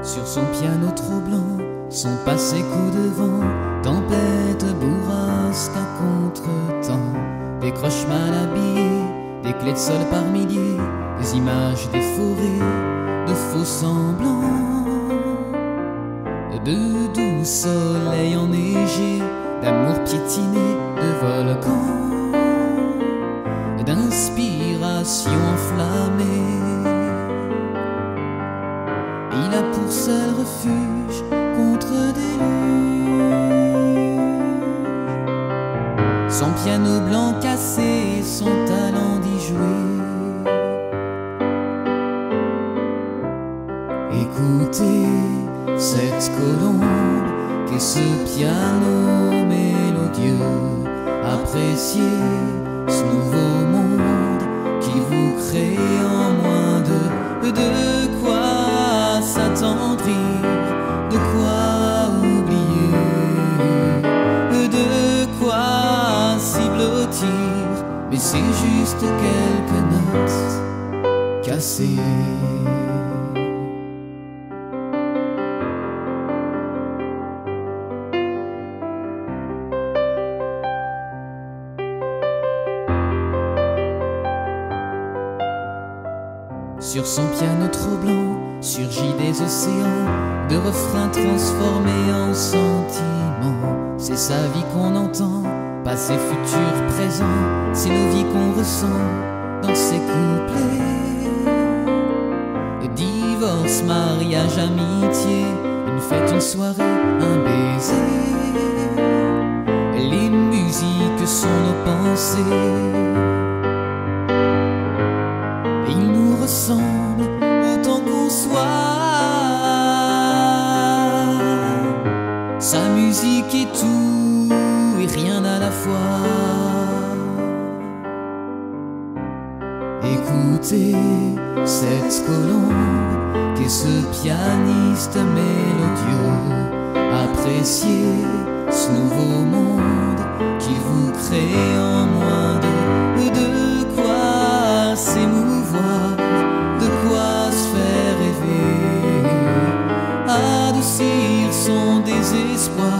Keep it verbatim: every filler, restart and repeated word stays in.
Sur son piano trop blanc, son passé coup de vent, tempête, bourrasque à contre-temps, des croches mal habillés, des clés de sol par milliers, des images des forêts, de faux semblants, de doux soleil enneigé, d'amour piétiné, de volcans, d'inspiration enflammée. Il a pour seul refuge contre des luttes, son piano blanc cassé, son talent d'y jouer. Écoutez cette colombe qu'est ce piano mélodieux, appréciez ce nouveau monde qui vous crée en moins de de quoi s'attendrir, de quoi oublier, de quoi s'y blottir, mais c'est juste quelques notes cassées. Sur son piano trop blanc surgit des océans de refrains transformés en sentiments. C'est sa vie qu'on entend, passé, futur, présent. C'est nos vies qu'on ressent dans ses couplets. Divorce, mariage, amitié, une fête, une soirée, un baiser. Les musiques sont nos pensées. Il nous ressemble autant qu'on soit. Sa musique est tout et rien à la fois. Écoutez cette colombe qu'est ce pianiste mélodieux. Appréciez ce nouveau monde qui vous crée en moins de de quoi s'émouvoir, de quoi se faire rêver, adoucir son désespoir.